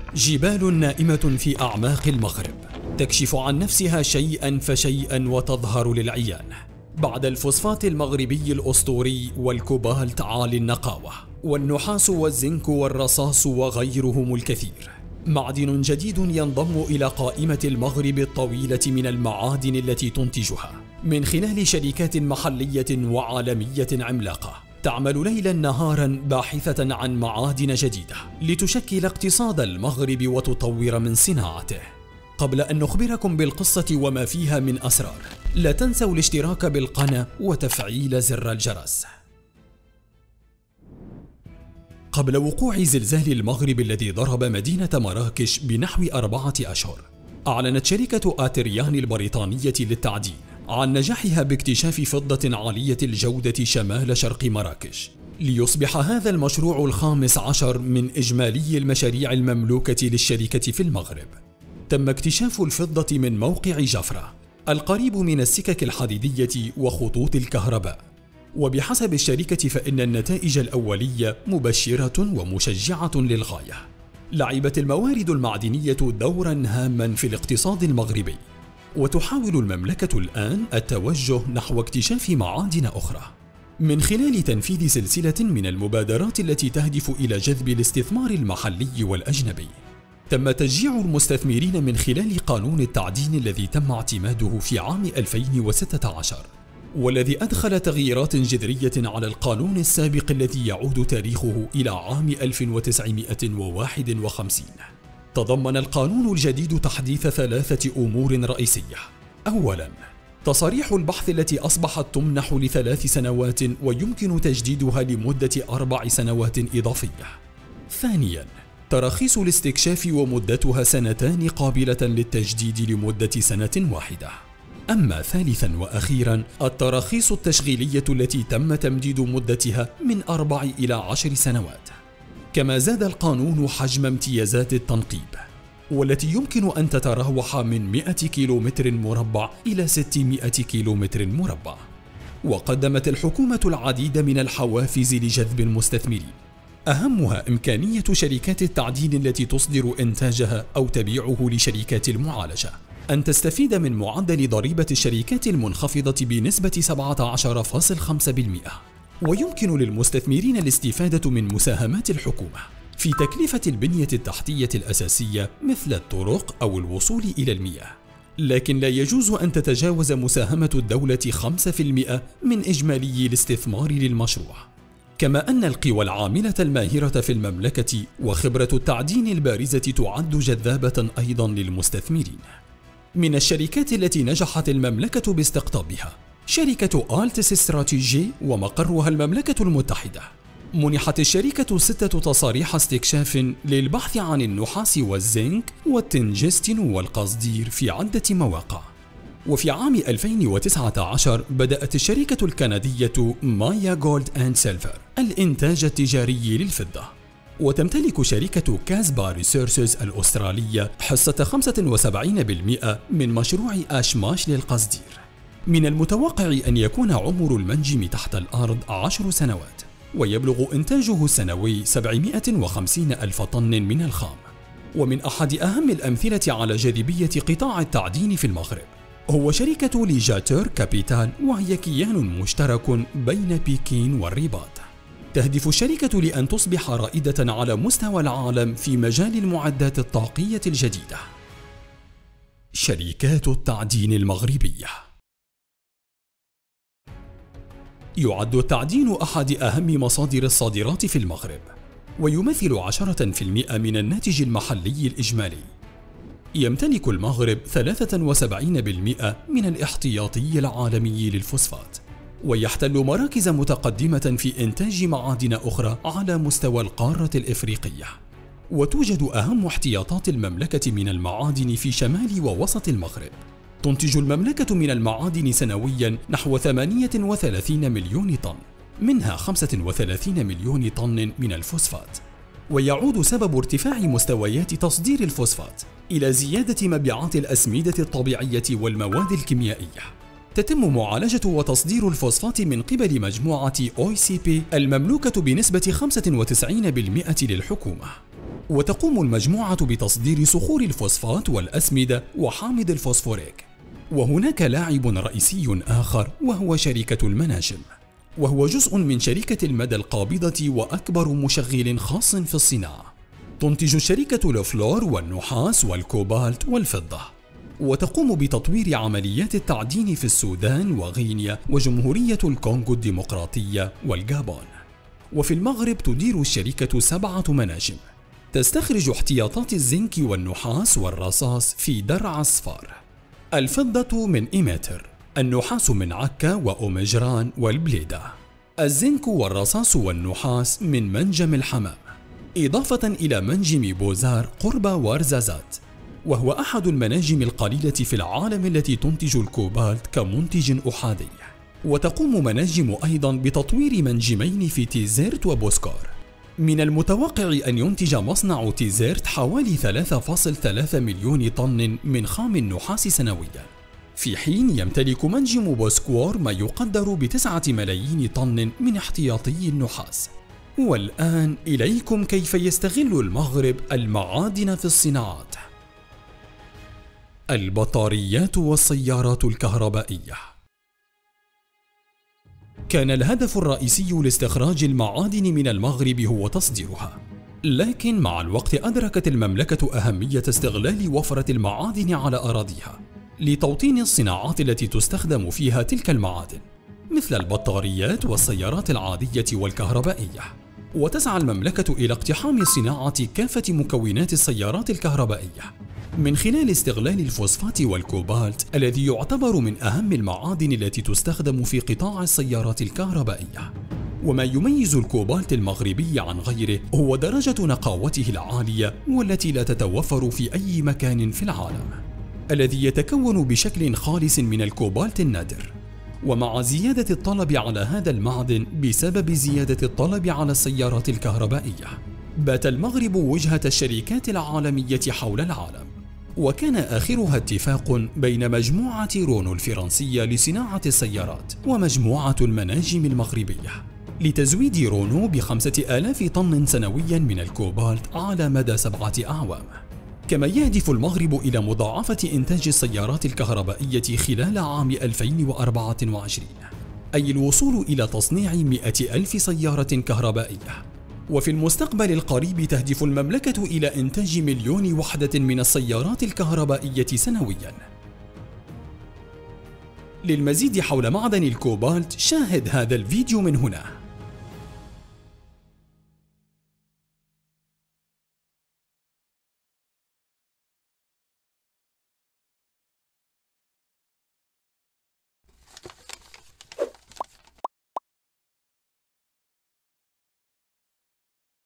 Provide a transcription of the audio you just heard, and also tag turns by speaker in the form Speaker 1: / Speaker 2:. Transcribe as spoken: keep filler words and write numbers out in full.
Speaker 1: جبال نائمة في أعماق المغرب تكشف عن نفسها شيئا فشيئا وتظهر للعيان بعد الفوسفات المغربي الأسطوري والكوبالت عالي النقاوة والنحاس والزنك والرصاص وغيرهم الكثير. معدن جديد ينضم إلى قائمة المغرب الطويلة من المعادن التي تنتجها من خلال شركات محلية وعالمية عملاقة تعمل ليلا نهارا باحثة عن معادن جديدة لتشكل اقتصاد المغرب وتطور من صناعته. قبل أن نخبركم بالقصة وما فيها من أسرار، لا تنسوا الاشتراك بالقناة وتفعيل زر الجرس. قبل وقوع زلزال المغرب الذي ضرب مدينة مراكش بنحو أربعة أشهر، أعلنت شركة آتريان البريطانية للتعدين عن نجاحها باكتشاف فضة عالية الجودة شمال شرق مراكش، ليصبح هذا المشروع الخامس عشر من إجمالي المشاريع المملوكة للشركة في المغرب. تم اكتشاف الفضة من موقع جفرة القريب من السكك الحديدية وخطوط الكهرباء، وبحسب الشركة فإن النتائج الأولية مبشرة ومشجعة للغاية. لعبت الموارد المعدنية دورا هاما في الاقتصاد المغربي، وتحاول المملكة الآن التوجه نحو اكتشاف معادن أخرى من خلال تنفيذ سلسلة من المبادرات التي تهدف إلى جذب الاستثمار المحلي والأجنبي. تم تشجيع المستثمرين من خلال قانون التعدين الذي تم اعتماده في عام ألفين وستة عشر، والذي أدخل تغييرات جذرية على القانون السابق الذي يعود تاريخه إلى عام ألف وتسعمائة وواحد وخمسين. تضمن القانون الجديد تحديث ثلاثة أمور رئيسية. أولاً، تصاريح البحث التي أصبحت تمنح لثلاث سنوات ويمكن تجديدها لمدة أربع سنوات إضافية. ثانياً، تراخيص الاستكشاف ومدتها سنتان قابلة للتجديد لمدة سنة واحدة. أما ثالثاً وأخيراً، التراخيص التشغيلية التي تم تمديد مدتها من أربع إلى عشر سنوات. كما زاد القانون حجم امتيازات التنقيب، والتي يمكن أن تتراوح من مئة كيلومتر مربع إلى ستمائة كيلومتر مربع. وقدمت الحكومة العديد من الحوافز لجذب المستثمرين، أهمها إمكانية شركات التعدين التي تصدر إنتاجها أو تبيعه لشركات المعالجة أن تستفيد من معدل ضريبة الشركات المنخفضة بنسبة سبعة عشر فاصلة خمسة بالمئة. ويمكن للمستثمرين الاستفادة من مساهمات الحكومة في تكلفة البنية التحتية الأساسية مثل الطرق أو الوصول إلى المياه، لكن لا يجوز أن تتجاوز مساهمة الدولة خمسة بالمئة من إجمالي الاستثمار للمشروع. كما أن القوى العاملة الماهرة في المملكة وخبرة التعدين البارزة تعد جذابة أيضا للمستثمرين. من الشركات التي نجحت المملكة باستقطابها شركة آلتس استراتيجي ومقرها المملكة المتحدة. منحت الشركة ستة تصاريح استكشاف للبحث عن النحاس والزنك والتنجستن والقصدير في عدة مواقع. وفي عام ألفين وتسعة عشر بدأت الشركة الكندية مايا جولد أند سيلفر الإنتاج التجاري للفضة. وتمتلك شركة كاسبا ريسورسز الأسترالية حصة خمسة وسبعين بالمئة من مشروع آشماش للقصدير. من المتوقع أن يكون عمر المنجم تحت الأرض عشر سنوات، ويبلغ إنتاجه السنوي سبعمائة وخمسين ألف طن من الخام. ومن أحد أهم الأمثلة على جاذبية قطاع التعدين في المغرب هو شركة ليجاتور كابيتال، وهي كيان مشترك بين بكين والرباط. تهدف الشركة لأن تصبح رائدة على مستوى العالم في مجال المعدات الطاقية الجديدة. شركات التعدين المغربية. يعد التعدين أحد أهم مصادر الصادرات في المغرب، ويمثل عشرة بالمئة من الناتج المحلي الإجمالي. يمتلك المغرب ثلاثة وسبعين بالمئة من الاحتياطي العالمي للفوسفات، ويحتل مراكز متقدمة في إنتاج معادن أخرى على مستوى القارة الإفريقية. وتوجد أهم احتياطات المملكة من المعادن في شمال ووسط المغرب. تنتج المملكة من المعادن سنويا نحو ثمانية وثلاثين مليون طن، منها خمسة وثلاثين مليون طن من الفوسفات. ويعود سبب ارتفاع مستويات تصدير الفوسفات إلى زيادة مبيعات الأسمدة الطبيعية والمواد الكيميائية. تتم معالجة وتصدير الفوسفات من قبل مجموعة أو سي بي المملوكة بنسبة خمسة وتسعين بالمئة للحكومة. وتقوم المجموعة بتصدير صخور الفوسفات والأسمدة وحامض الفوسفوريك. وهناك لاعب رئيسي آخر وهو شركة المناجم، وهو جزء من شركة المدى القابضة وأكبر مشغل خاص في الصناعة. تنتج الشركة الفلور والنحاس والكوبالت والفضة، وتقوم بتطوير عمليات التعدين في السودان وغينيا وجمهورية الكونغو الديمقراطية والجابون. وفي المغرب تدير الشركة سبعة مناجم تستخرج احتياطات الزنك والنحاس والرصاص في درعا الصفار. الفضة من إيميتر، النحاس من عكا وأومجران والبليدة، الزنك والرصاص والنحاس من منجم الحمام، إضافة إلى منجم بوزار قرب وارزازات، وهو أحد المناجم القليلة في العالم التي تنتج الكوبالت كمنتج أحادي. وتقوم مناجم أيضا بتطوير منجمين في تيزيرت وبوسكور. من المتوقع أن ينتج مصنع تيزيرت حوالي ثلاثة فاصلة ثلاثة مليون طن من خام النحاس سنويا، في حين يمتلك منجم بوسكور ما يقدر بتسعة ملايين طن من احتياطي النحاس. والآن إليكم كيف يستغل المغرب المعادن في الصناعات. البطاريات والسيارات الكهربائية. كان الهدف الرئيسي لاستخراج المعادن من المغرب هو تصديرها، لكن مع الوقت أدركت المملكة أهمية استغلال وفرة المعادن على أراضيها لتوطين الصناعات التي تستخدم فيها تلك المعادن، مثل البطاريات والسيارات العادية والكهربائية. وتسعى المملكة إلى اقتحام صناعة كافة مكونات السيارات الكهربائية من خلال استغلال الفوسفات والكوبالت الذي يعتبر من أهم المعادن التي تستخدم في قطاع السيارات الكهربائية. وما يميز الكوبالت المغربي عن غيره هو درجة نقاوته العالية والتي لا تتوفر في أي مكان في العالم، الذي يتكون بشكل خالص من الكوبالت النادر. ومع زيادة الطلب على هذا المعدن بسبب زيادة الطلب على السيارات الكهربائية، بات المغرب وجهة الشركات العالمية حول العالم. وكان آخرها اتفاق بين مجموعة رونو الفرنسية لصناعة السيارات ومجموعة المناجم المغربية لتزويد رونو بخمسة آلاف طن سنويا من الكوبالت على مدى سبعة أعوام. كما يهدف المغرب إلى مضاعفة إنتاج السيارات الكهربائية خلال عام ألفين وأربعة وعشرين، أي الوصول إلى تصنيع مئة ألف سيارة كهربائية. وفي المستقبل القريب تهدف المملكة إلى إنتاج مليون وحدة من السيارات الكهربائية سنوياً. للمزيد حول معدن الكوبالت شاهد هذا الفيديو من هنا.